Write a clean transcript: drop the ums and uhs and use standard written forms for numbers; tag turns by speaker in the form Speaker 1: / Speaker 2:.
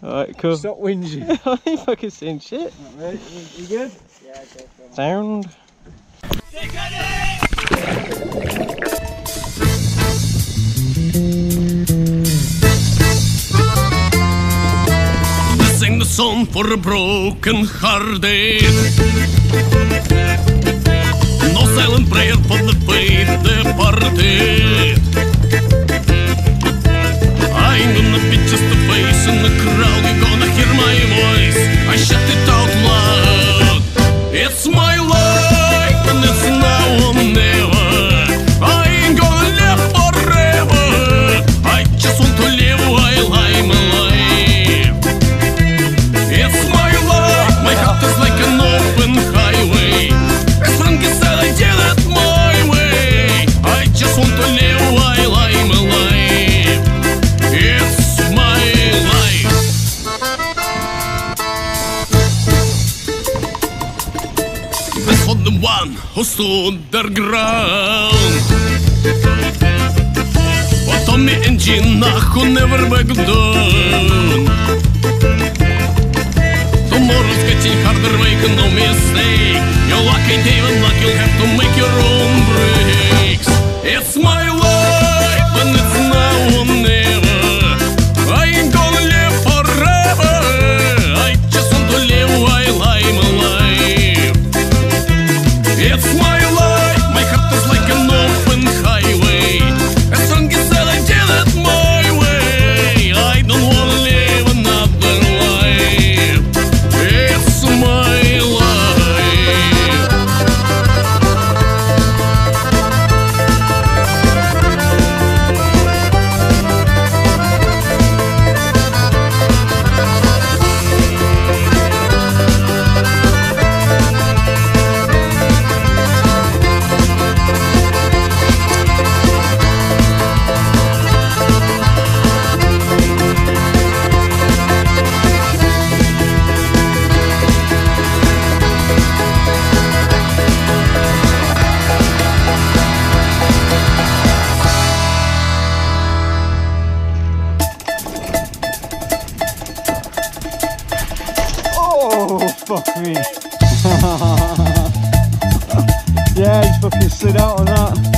Speaker 1: Alright, cool.
Speaker 2: Stop whinging.
Speaker 1: I ain't fucking saying shit.
Speaker 2: Right, you good?
Speaker 3: Yeah, go for it.
Speaker 1: Sound.
Speaker 4: Sing the song for a broken hearted. No silent prayer for the faith departed. I ain't gonna be just a face in the crowd. You're gonna hear my voice. I shout it out loud. It's my life and it's now or never. I ain't gonna live forever. I just want to live while I'm alive. It's my life, my heart is like an open highway. As Frankie said, I did it my way. I just want to live while I'm alive. It's my life. This for the one who stood their ground. For Tommy and Gina who never back down. Tomorrow's getting harder, make no mistake. You're lucky, David, luck, you'll have to make your own breaks. It's my life, and it's now or never. I ain't gonna live forever. I just want to live while I'm alive. It's my life, my heart is like an open highway. As Frankie said, I did it my way. I don't wanna live another life. It's my life.
Speaker 2: Oh, fuck me. Yeah, he's fucking slid out on that.